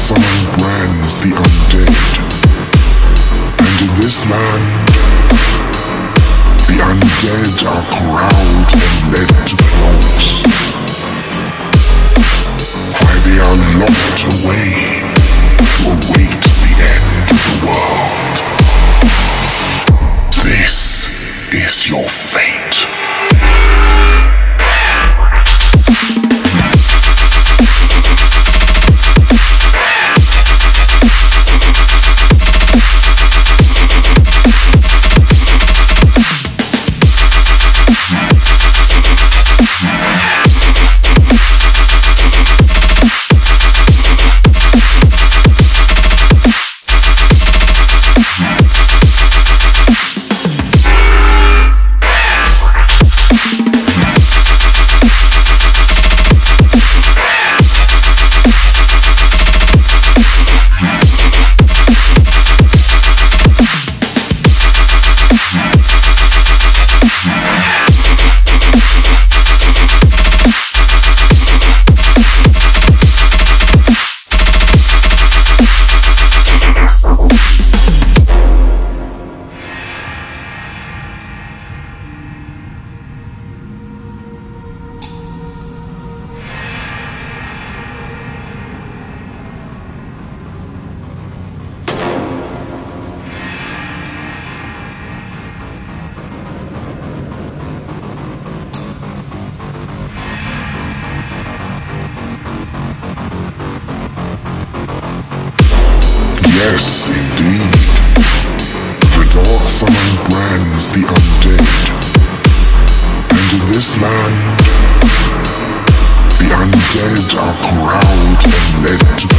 Sun brands the undead, and in this land, the undead are corralled and led to close, where they are locked away to await the end of the world. This is your fate. Yes, indeed. The Dark Sun brands the undead, and in this land, the undead are corralled and led to